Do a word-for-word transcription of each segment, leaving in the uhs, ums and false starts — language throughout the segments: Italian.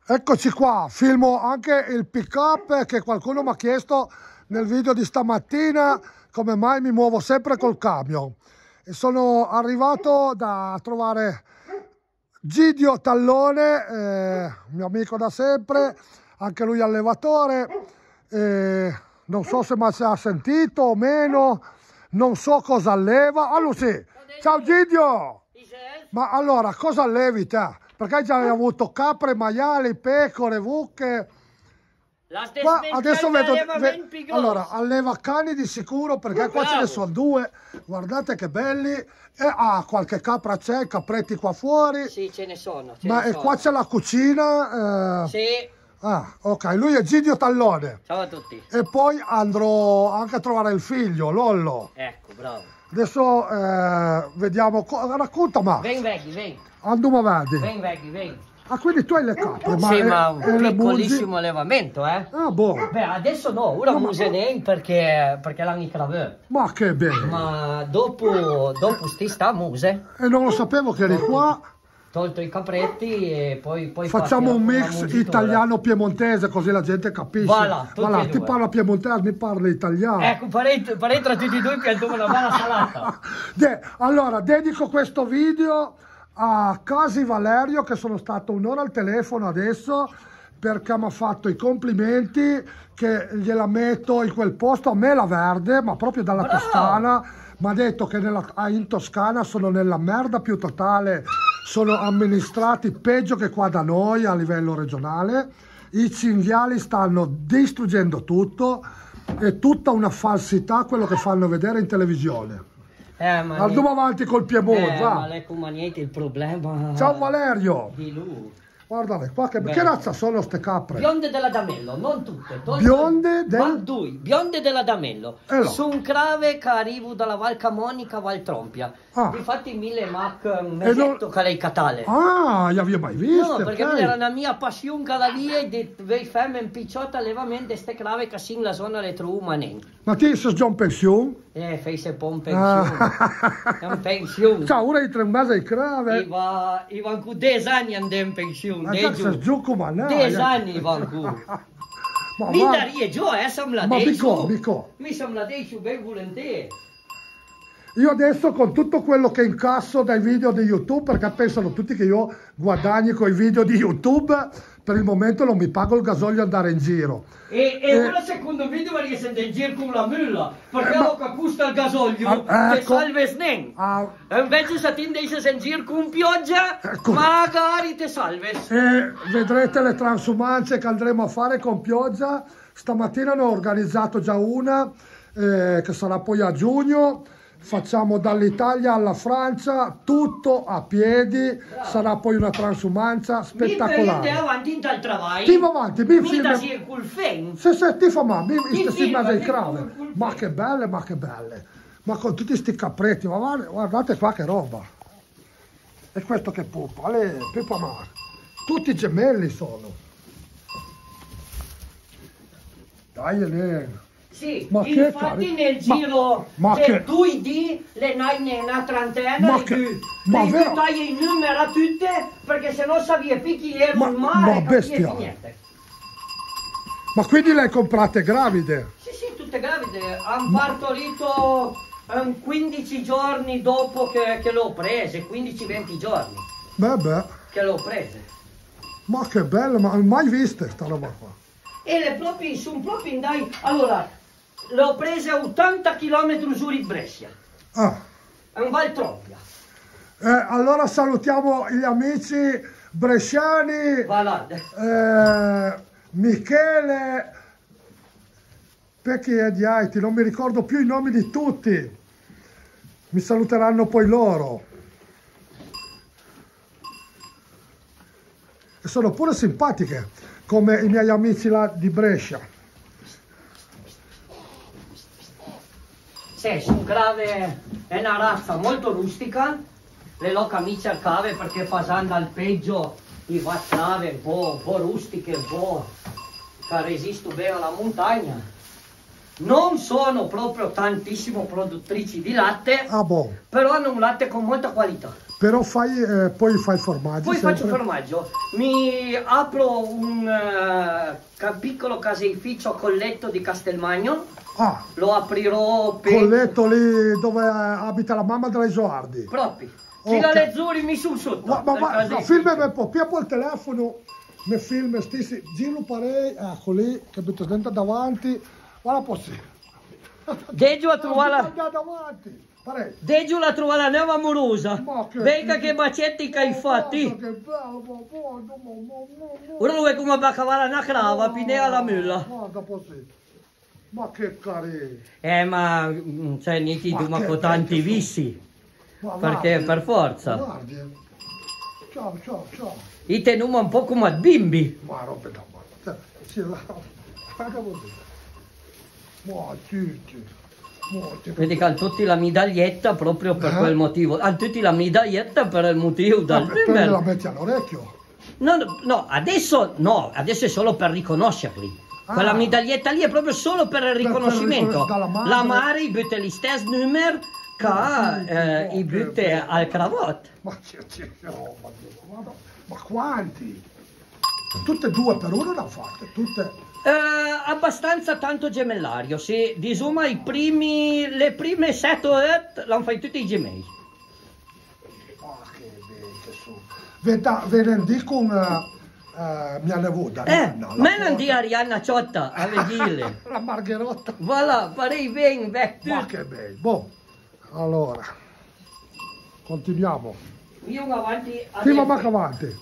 Eccoci qua, filmo anche il pick up che qualcuno mi ha chiesto nel video di stamattina come mai mi muovo sempre col camion. E sono arrivato da trovare Gidio Tallone, eh, mio amico da sempre, anche lui allevatore, eh, non so se mi ha sentito o meno, non so cosa alleva. Allora sì, ciao Gidio! Ma allora, cosa allevi te? Perché già hai avuto capre, maiali, pecore, vucche. Qua adesso vedo, ve, allora, alleva cani di sicuro perché qua ce ne sono due. Guardate che belli. E ah, qualche capra c'è, capretti qua fuori. Sì, ce ne sono. Ce Ma ne e sono. qua c'è la cucina. Eh. Sì. Ah, ok, lui è Gidio Tallone. Ciao a tutti. E poi andrò anche a trovare il figlio, Lollo. Ecco, bravo. Adesso eh, vediamo, racconta ma. Ven, veghi, ven. Andiamo avanti. Ven, veghi, ven. Ah, quindi tu hai le capre, ma, Sì, è, ma un è le piccolissimo bulgi? allevamento, eh. Ah, boh. Beh, adesso no, ora No, non ma- se ne perché, perché l'hanno cravè. Ma che bello. Ma dopo, dopo sti sta muse, E non lo sapevo che eri qua. tolto i capretti e poi... poi Facciamo fatti un una mix mungitura. italiano-piemontese così la gente capisce. Voilà, tutti Voilà, e ti due. parla piemontese, mi parla italiano. Ecco, parenti, parenti tra tutti e due piantiamo una bella salata. De- allora, dedico questo video a Casi Valerio, che sono stato un'ora al telefono adesso perché mi ha fatto i complimenti che gliela metto in quel posto, a me la verde, ma proprio dalla Bravo. Toscana. Mi ha detto che nella, in Toscana sono nella merda più totale, sono amministrati peggio che qua da noi a livello regionale, i cinghiali stanno distruggendo tutto, è tutta una falsità quello che fanno vedere in televisione. Eh, ma Andiamo avanti col Piemonte, eh, va. ma lei come niente il problema... Ciao Valerio, Di lui. guardale qua, che, Beh. che razza sono ste capre? Bionde della Damello, non tutte. Tolto- Bionde del- Ma due, bionde della Damello. Eh, no. Sono crave che arrivo dalla Val Camonica, Val Trompia. Ah. Infatti mille mac un E non- mesetto che lei catale. Ah, li avevi mai viste? No, perché ok. era una mia passione che la via e di vei femme in picciotta allevamento ste crave che sin la zona le trumanen. Ma ti sei già in pensione? Eh, fei se po' in pensione. È Ah. un pensione. Ciao, ora di tre mesi di crave. Iva, Ivan cu dieci anni andò in pensione. Ma dei già giù. sei giù come no? dieci anni Ivan cu. Ma Mi va- darie giù, eh, som la Ma dei Mico, giù. Mico. Mi som la dei giù ben volentieri. Io adesso con tutto quello che incasso dai video di YouTube, perché pensano tutti che io guadagni con i video di YouTube, per il momento non mi pago il gasolio andare in giro. E, e Eh. ora secondo video mi sente in giro con la mulla, perché Eh, ma- lo che costa il gasolio, Ah, te ecco. salve snen. Ah, E invece se ti indeci in giro con pioggia, Ecco. magari te salves. e vedrete le transumanze che andremo a fare con pioggia. Stamattina ne ho organizzato già una, eh, che sarà poi a giugno. Facciamo dall'Italia alla Francia, tutto a piedi, sarà poi una transumanza Mi prende spettacolare. avanti dal travaglio. Ti va avanti, mi Mi filma- da sir col fen. Se se ti fa ma, mi Ti mi si filma, mezzo in ti crave. col- col- Ma che belle, ma che belle. Ma con tutti sti capretti, ma guarda- guardate qua che roba. E questo che pupa, ale, pupa ma. Tutti gemelli sono. Dai Elena. Sì, Ma che infatti cari- nel ma- giro ma che che- due di le naine una trentina Ma e che- due. ma Devi vero? buttare i numeri a tutte perché sennò sapevi picchi ero Ma- il ma mare capivi bestia. niente. Ma quindi le hai comprate gravide? Sì, sì, tutte gravide. Hanno partorito ehm, quindici giorni dopo che, che l'ho prese, quindici venti giorni Beh beh, che l'ho prese. ma che belle, ma mai viste sta roba qua. E le proprie, sono proprio in dai. Allora, le ho prese a ottanta chilometri su di Brescia, Ah. in Val Trompia. Eh, allora salutiamo gli amici bresciani. Voilà. Eh, Michele, perché è di Haiti, non mi ricordo più i nomi di tutti, mi saluteranno poi loro. E sono pure simpatiche, come i miei amici là di Brescia. Sì, sono crave, è una razza molto rustica, le loca mi cercave perché facendo al peggio i va crave un po', un po' rustiche, un po' che resistono bene alla montagna. Non sono proprio tantissimo produttrici di latte, Ah boh, però hanno un latte con molta qualità. Però fai, eh, poi fai formaggi. Poi sempre. faccio formaggio, mi apro un uh, piccolo caseificio a Colletto di Castelmagno, Ah, lo aprirò per... Colletto lì dove abita la mamma della Isoardi. Proprio, Ok. fino alle azzurri mi su sotto. Ma, ma, nel ma caseificio. filmami un po', più il telefono, mi film stessi, giro parei, ecco lì, che metto dentro davanti, guarda possibile. Deggio a trovare la... davanti, parei. Deggio la trova la nuova amorosa. Ma che- Venga che bacetti che hai fatti. Guarda che bello, ma guarda, ma, ma, ma, ma. Ora lo vuoi come va a cavare una crava, pinea la mulla. Guarda possibile. Ma che carino. Eh ma, mm, cioè, niti Ma tu ma che con tanti bello. vizi. Ma Perché guardi, per forza. guardi. Ciao, ciao, ciao. I tenumo un po' come bimbi. Ma roba da male. Sì, la... Guarda così. Ma tutti. Ma tutti. Vedi che hanno tutti la medaglietta proprio per Eh? quel motivo. Hanno tutti la medaglietta per il motivo dal Vabbè, poi la numero. metti all'orecchio. No, no, no, adesso no, adesso è solo per riconoscerli. Ah. Quella medaglietta lì è proprio solo per il Per- per riconoscimento. riconos- dalla madre. La Mari butta gli stessi numeri che eh, i butte al cravotto. Ma c'è, c'è, oh, ma, guarda, ma quanti? Tutte e due per uno l'hanno fatte, tutte. Eh, abbastanza tanto gemellario, sì. Disuma i primi, le prime sette o otto l'hanno fatti tutti i gemelli. Oh, che bello su. Veda, venerdì con uh, uh, mia nevuda. Eh, no, la me non porta- di Arianna Ciotta a vedere. La margherotta. Voilà, farei ben vecchio. Ma che bello. Boh, allora, continuiamo. Io avanti a Prima manca avanti.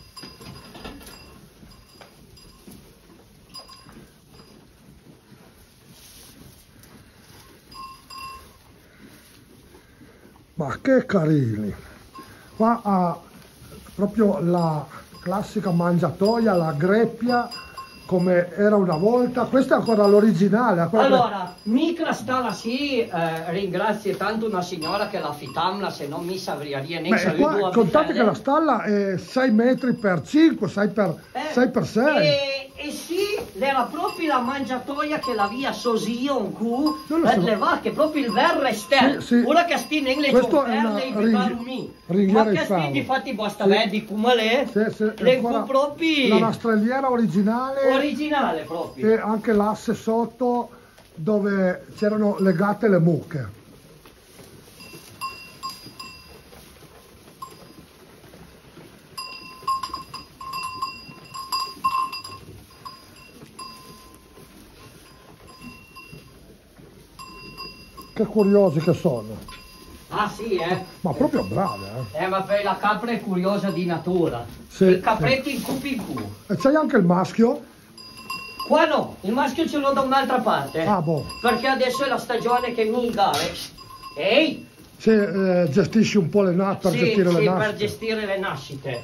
Ma che carini! Qua ha proprio la classica mangiatoia, la greppia, come era una volta. Questa è ancora l'originale. quella che- Allora, mica stava sì, eh, ringrazio tanto una signora che la fitamla, se non mi savria ne Beh, sa qua, due contate che la stalla è sei metri per cinque, sei per sei. E, e sì, era proprio la mangiatoia che la via Sosio un cu, Non lo per so. le vacche, proprio il verre esterno. Sì, sì. Ora che sti in le Questo è una giornate i ring- bevarumi. ringhiera Ma di che sti ferro. infatti basta Sì. vedi come le, Sì, sì, è le ancora cu proprio la rastrelliera originale originale proprio. e anche l'asse sotto dove c'erano legate le mucche. Che curiosi che sono, Ah sì, eh. ma proprio brave, eh. Eh, ma poi la capra è curiosa di natura. Sì, I capretti in cupi in cu. E c'hai anche il maschio? Qua no, il maschio ce l'ho da un'altra parte. Ah, boh. Perché adesso è la stagione che mi gare. Ehi! Se eh, gestisci un po' le nascite, per sì, gestire sì, le per nascite. gestire le nascite.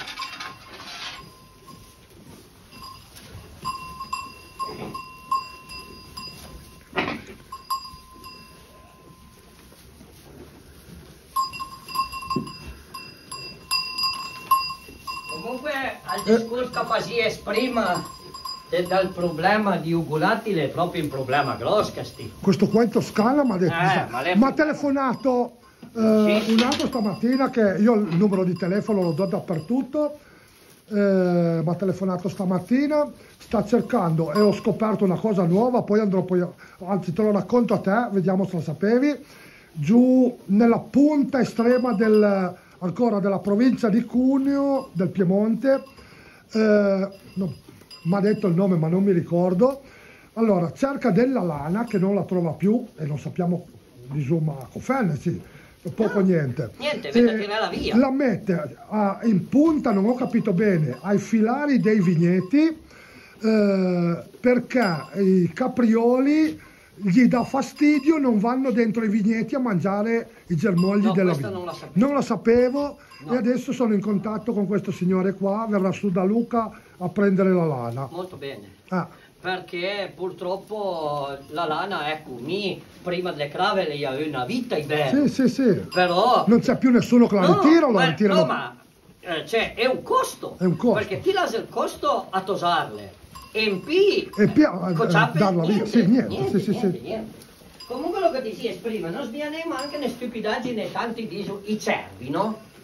Comunque, al discorso che si esprima de- dal problema di ugulatile è proprio un problema grosso, sti. Questo qua in Toscana mi ha detto, Eh, ma lei- mi ha telefonato eh, Sì. un altro stamattina, che io il numero di telefono lo do dappertutto, eh, mi ha telefonato stamattina, sta cercando e ho scoperto una cosa nuova, poi andrò poi, anzi te lo racconto a te, vediamo se lo sapevi, giù nella punta estrema del, ancora della provincia di Cuneo, del Piemonte, eh, no, mi ha detto il nome ma non mi ricordo. Allora, cerca della lana che non la trova più e non sappiamo di Zuma Cofene, sì, poco No, niente. niente, vede E che la via. La mette a- in punta, non ho capito bene, ai filari dei vigneti, eh, perché i caprioli gli dà fastidio, non vanno dentro i vigneti a mangiare i germogli No, della questa vigna. non la sapevo. Non la sapevo No. e adesso sono in contatto con questo signore qua, verrà su da Luca a prendere la lana. Molto bene. Ah, Perché purtroppo la lana, ecco, mi prima delle crave lei ha una vita ibero. sì, sì, sì. Però Non c'è più nessuno che la no, ritira o la ma, ritirano? no, ma eh, cioè, è un costo. È un costo. Perché ti lascia il costo a tosarle. E in più E più a- con a ciappe, darla via. Sì, niente, niente, sì, sì, niente, sì. niente. Comunque lo che ti si esprime, non svianiamo anche le stupidaggini tanti di i cervi, no?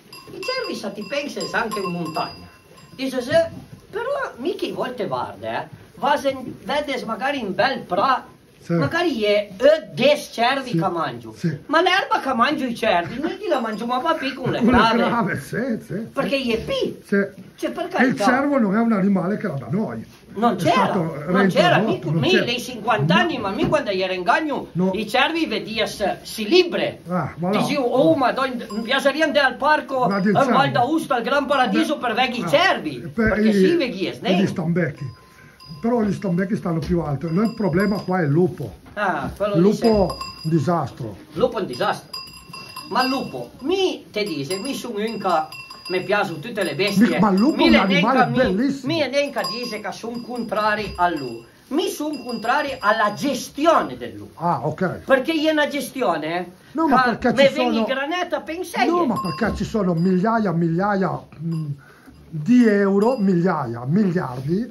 I cervi, se ti pensi, sono anche in montagna. Dice se, però mica volte guarda, eh, vedi magari in bel prato, sì. Magari è des cervi sì. Che mangio, sì. Ma l'erba che mangio i cervi, noi la mangiamo ma più con le crave. crave sì, sì, perché sì. È più. Sì. Cioè, per e il cervo non è un animale che era da noi. Non c'era, non c'era, nei cinquanta anni, ma mi quando ero in gagno, no. I cervi vedias si libre. Ah, dicevo, oh, ma mi piacerebbe andare al parco a Val d'Aosta, al Gran Paradiso, Beh, per vedere i ah, cervi, per perché i, si vedias, gli stambecchi. Però gli stambecchi stanno più alti. Il problema qua è il lupo. Ah, quello il lupo è un disastro. Il lupo è un disastro. Ma il lupo, mi te dice, mi sono in ca... mi piacciono tutte le bestie. Ma il lupo è un animale bellissimo. Mi neanche dice che sono contrari al lupo. Mi sono contrari alla gestione del lupo. Ah, ok. Perché è una gestione. No, ma perché ci sono... Mi granata, pensai. No, ma perché ci sono migliaia, migliaia mh, di euro, migliaia, miliardi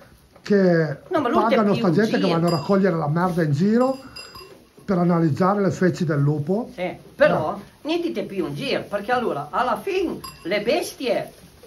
che no, pagano sta gente che vanno a raccogliere la merda in giro per analizzare le feci del lupo. Sì, però eh. Ne dite più un giro, perché allora alla fine le bestie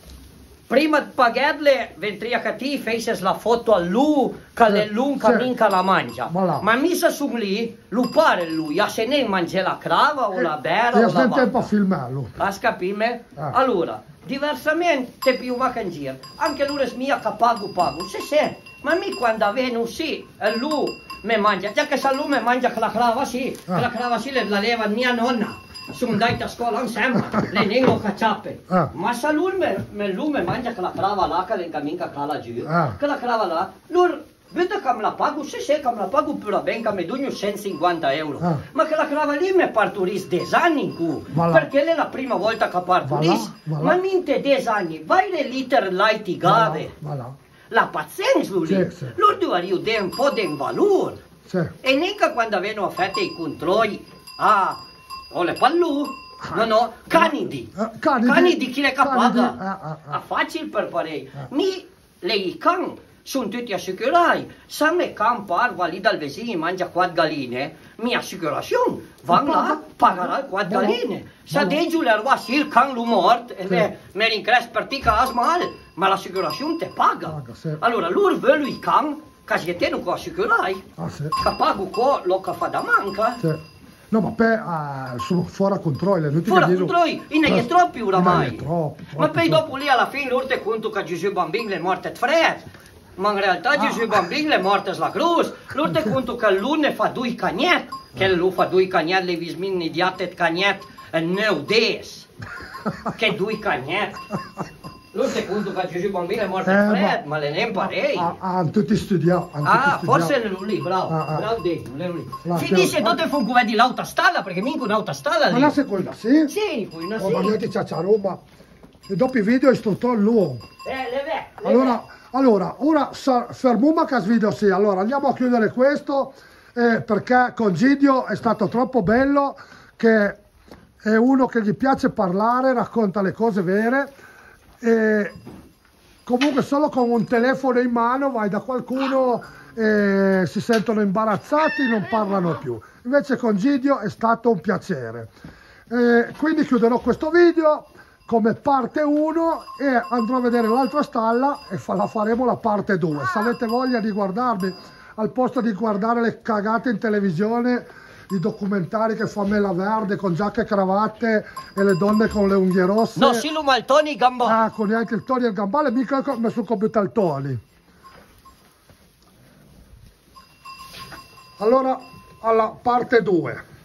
prima di pagarle ventria che ti fece la foto a lui che le lui che minca la mangia, ma, ma misa su lì lui pare lui a se ne mangia la crava o e, la bera e o la tempo a filmarlo a scapime eh. Allora diversamente più va che in giro anche lui è mia che pago pago se se ma mi quando avvenu sì e lui mi mangia già che se lui mi mangia che la crava sì eh. Che la crava sì la leva mia nonna sono andati a scuola insieme, le nego cacciappe. Ah. Ma se lui me, lui me mangia che la crava là, che le incamminca là giù, ah. Che la crava là, lui vede che me la pago, se se che me la pago per la benca, mi do centocinquanta euro. Ah. Ma che la crava lì mi partoris dei anni in cui, perché è la prima volta che partoris, ma minte dei anni, vai le liter litigave. La pazienza lui, sì, sì. Lui deve dare un po' di valore. Sì. E neanche quando vengono fatti i controlli, ah, o le pallù, no no, canidi, uh, canidi, canidi chi le capaga, uh, uh, uh. A facile per parei, uh. Mi le can sono tutti assicurati, se me can parva lì dal vicino mangia quattro galline, mia assicurazione, vanno là, pagherà quattro galline, se deggio le arva sì il can lo morto, e me mi rincres per ti cas male, ma l'assicurazione te paga, allora loro vogliono i can, che si te non può assicurare, che pago qua lo che fa da manca. No, ma per, uh, sono fuori controllo. Fuori controllo, in è troppi oramai. Troppo, ma poi dopo lì alla fine loro ti conto che Gesù Bambino è morto di freddo. Ma in realtà ah. Gesù Bambino è morto sulla croce. Loro ti conto che lui ne fa due cagnetti. Che lui fa due cagnetti, le vismini di ate cagnetti e non des. Che due cagnetti. Loro ti conto che Gesù Bambino è morto di eh, freddo, ma, ma le ne imparei. Hanno tutti studiato. Ah, forse è lì, bravo. Ah, ah. Bravo, bravo. Finisce tutte ah. Fu di l'autostalla, perché minco un'autostalla lì. Ma la seconda, sì? Sì, poi una sì. Oh, ma io ti c'è Roma. E dopo i video istruttore l'uomo. Eh, le ve, le allora, ve. allora, ora fermiamo che video sì. Allora, andiamo a chiudere questo, eh, perché con Gidio è stato troppo bello, che è uno che gli piace parlare, racconta le cose vere. E comunque solo con un telefono in mano vai da qualcuno e si sentono imbarazzati, non parlano più. Invece con Gidio è stato un piacere. E quindi chiuderò questo video come parte uno e andrò a vedere l'altra stalla e la faremo la parte due. Se avete voglia di guardarmi, al posto di guardare le cagate in televisione, i documentari che fa Mela Verde con giacche e cravatte e le donne con le unghie rosse. No, sì, ma il Tony il gambale. Ah, con neanche il Tony e il gambale, mica ho messo il computer il Tony. Allora, alla parte due.